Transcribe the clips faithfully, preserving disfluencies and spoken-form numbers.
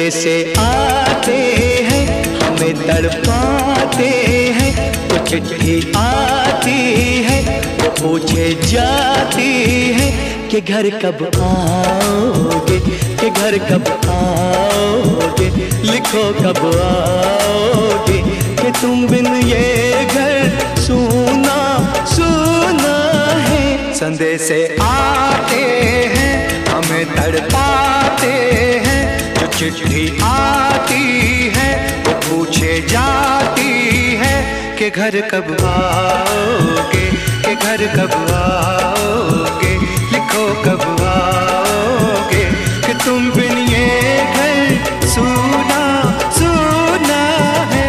संदेशे आते हैं हमें तड़पाते हैं, वो चिट्ठी आती है वो पूछे जाती है कि घर कब आओगे, कि घर कब आओगे, लिखो कब आओगे, कि तुम बिन ये घर सूना सूना है। संदेशे आते हैं हमें तड़पाते हैं, जो चिट्ठी आती है वो पूछे जाती है कि घर कब आओगे, कि घर कब आओगे, लिखो कब आओगे, कि तुम बिन ये घर सूना सूना है।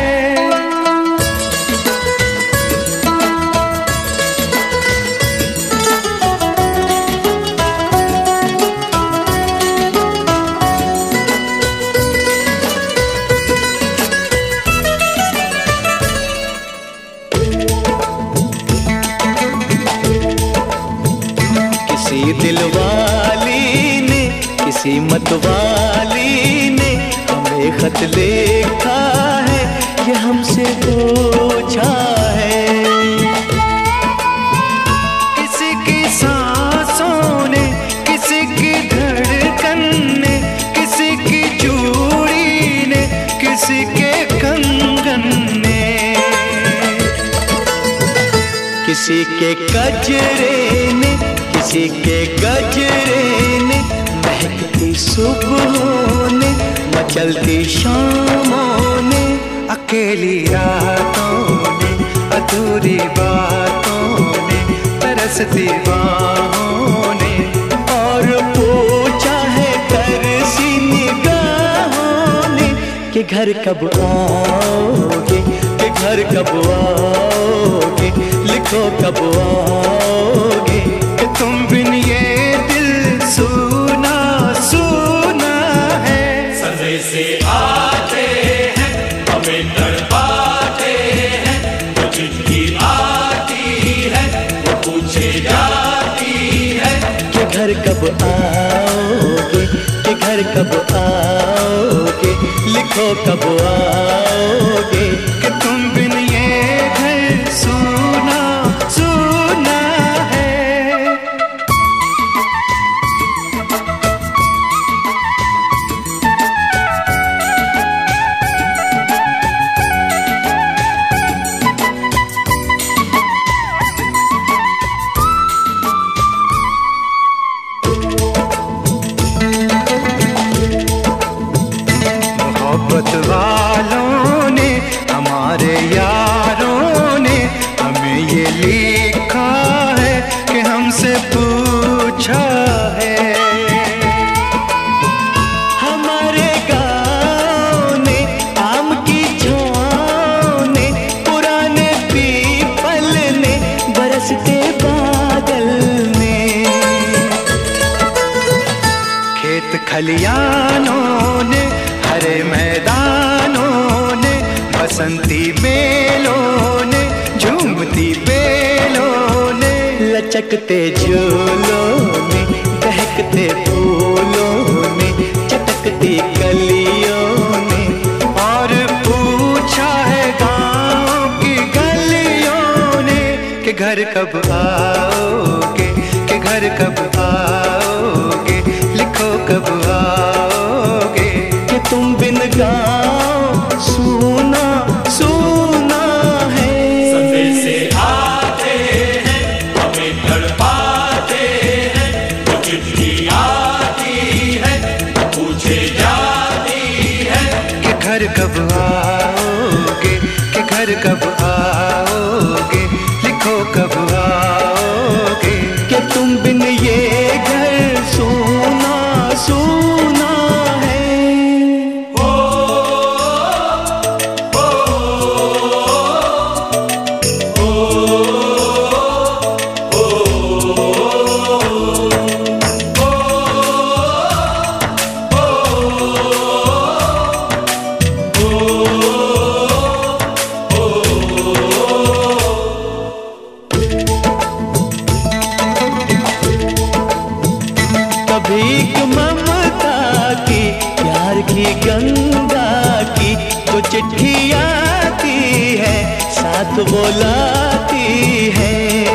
किसी दिलवाली ने किसी मतवाली ने हमें खत लिखा है, ये हमसे पूछा है। किसी की सांसों ने, किसी की धड़कन ने, किसी की चूड़ी ने, किसी के कंगन ने, किसी के गजरे ने, किसी के गजरे ने, महकती सुबहों ने, मचलती शामों ने, अकेली रातों ने, अधूरी बातों ने, तरसती बाहों ने, और पूछा है तरसी निगाहों ने कि घर कब आओगे, कि घर कब आओगे, लिखो कब आओगे, कि तुम बिन ये दिल सूना सूना है। संदेशे आते हैं हमें तड़पाते हैं, जो चिट्ठी आती है वो पूछे जाती है कि घर कब आओगे, कि घर कब आओगे, लिखो कब आओगे, कि तुम बिन ये घर सूना सूना है। मोहब्बत वालों ने, हमारे यारों ने हमें ये लिखा है कि हमसे पूछा है। हमारे गाँव ने, आम की छाँव ने, पुराने पीपल ने, बरसते बादल ने, खेत खलियानों ने, हरे मैदानों ने, बसंती बेलों ने, झूमती बेलों ने, लचकते झूलों ने, दहकते फूलों ने, चटकती कलियों ने, और पूछा है गाँव की गलियों ने कि घर कब आओगे, कि घर कब आओगे, लिखो कब आओगे, कि तुम बिन गाँव सूना सूना है। संदेशे आते हैं हमें तड़पाते हैं, जो चिट्ठी आती है पूछे जाती है कि घर कब आओगे, कि घर कब आओगे, लिखो कब आओगे, कि तुम बिन ये घर सूना सूना है। भीख ममता की प्यार की गंगा बुलाती है।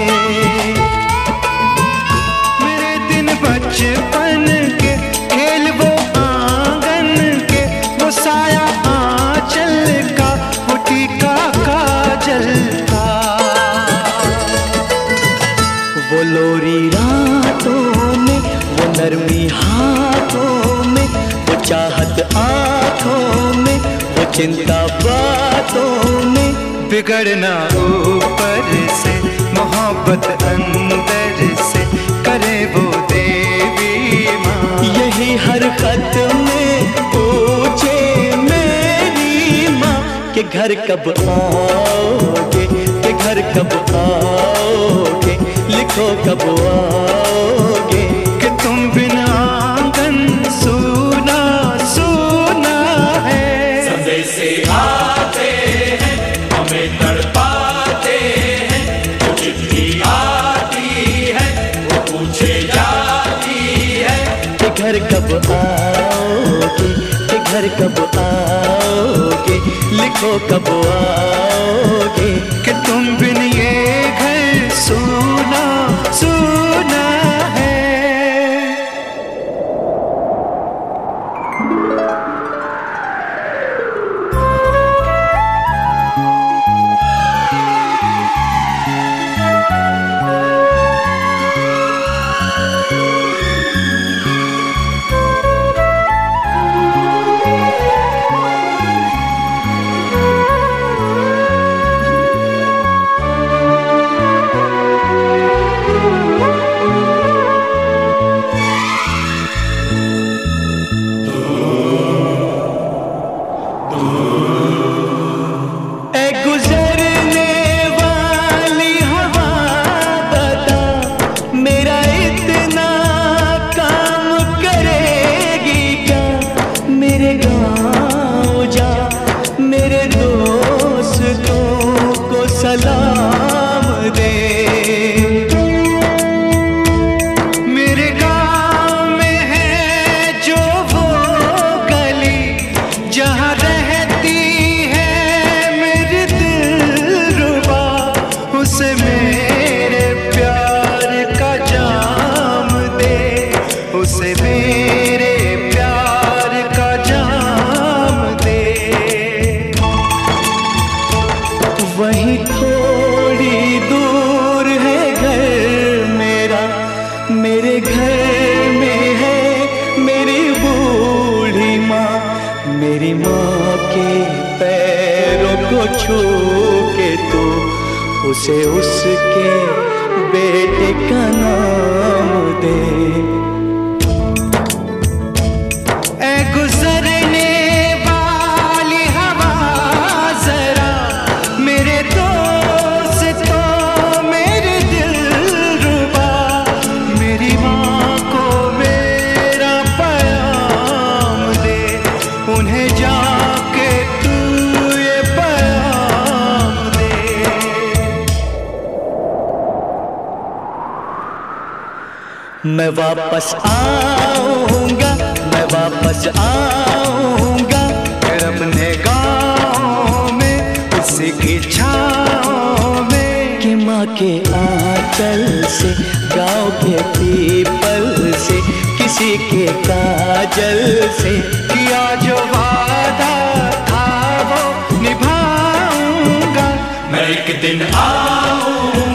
मेरे दिन बचपन के खेल वो आंगन के, वो साया आंचल का, वो टीका काजल का, वो लोरी रातों में, वो नरमी हाथों में, वो चाहत आँखों में, वो चिंता बातों में। बिगड़ना ऊपर से, मोहब्बत अंदर से, करे वो देवी माँ। यही हर खत में पूछे मेरी माँ कि घर कब आओगे, कि घर कब आओगे, लिखो कब आओगे। कि तुम बिना आंगन सूना सूना है। संदेश आते हैं हमें तड़पाते हैं, जो चिट्ठी आती है वो पूछे जाती है कि घर कब आओगे, कि घर कब आओगे, लिखो कब आओगे। कि तुम बिन ये घर सूना सूना है। सलाम दे। मेरे गाँव में है जो वो गली, जहाँ रहती है मेरी दिलरुबा, उसे मेरे प्यार का जाम दे, उसे मेरे प्यार का जाम दे। वहीं थोड़ी दूर है घर मेरा, मेरे घर में है मेरी बूढ़ी माँ। मेरी माँ के पैरों को छू के तू उसे उसके बेटे का नाम दे। ऐ गुजरने वाली हवा जरा, मेरे दोस्तों मेरे दिलरुबा, मेरी माँ को मेरा पैगाम दे, उन्हें जाके तू ये पैगाम दे। मैं वापस आऊंगा, मैं वापस आऊंगा, फिर अपने गाँव में उसी की छाँव में। कि माँ के आंचल से, गाँव के पीपल से, किसी के काजल से, किया जो वादा था वो निभाऊंगा। मैं एक दिन आऊंगा।